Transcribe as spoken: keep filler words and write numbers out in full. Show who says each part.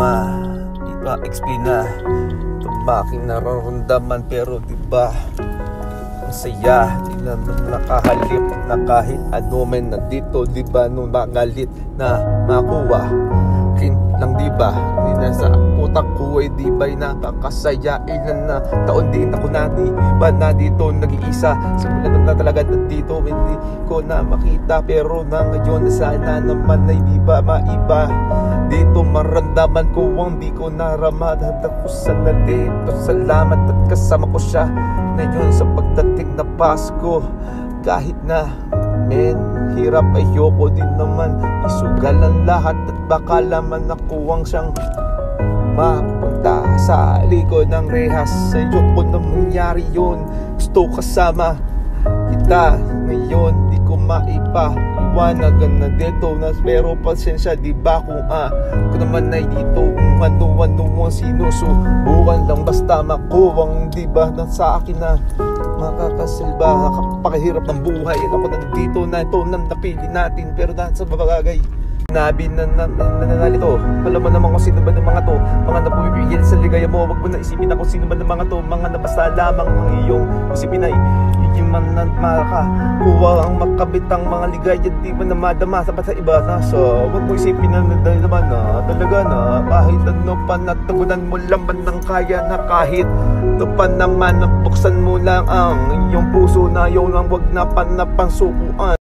Speaker 1: ma-explain na ito ba aking nararamdaman, pero diba ang saya, di naman nakahalip na kahit ano man na dito, diba nung magalit na makuha kin lang, diba hindi na sa utak ko ay diba nakakasaya. Ilan na taon din ako na diba na dito nag-iisa, simulan na talaga na dito hindi ko na makita, pero na ngayon sana naman ay diba maiba dito maramdaman ko ang di ko naramdaman ako sana dito. Salamat at kasama ko siya ngayon sa pagdating na Pasko. Kahit na men hirap, ayoko din naman isugal ang lahat at baka laman ako ang siyang mapunta sa likod ng rehas. Ayoko na mangyari yun, gusto kasama kita ngayon, di ko maipa iwanagan na dito na, pero pasensya diba kung ah ko naman ay dito kung ano-ano ang sinusubukan lang, basta makuwang diba na sa akin na makakasilba, nakapakahirap ng buhay. Ako na dito na ito nang napili natin, pero dahil sa bagay nabi na nanalito, alam mo naman kung sino ba ng mga to, mga napupipigil sa ligaya mo. Wag mo na isipin na kung sino ba ng mga to, mga nabasa lamang ang iyong isipin ay ikiman na maka kuha ang makabit ang mga ligaya, di mo na madama sapat sa iba na. So wag mo isipin na naman na talaga na kahit ano pa natagunan mo laman ng kaya na, kahit ito pa naman buksan mo lang ang iyong puso na yun ang wag na panapansukuan.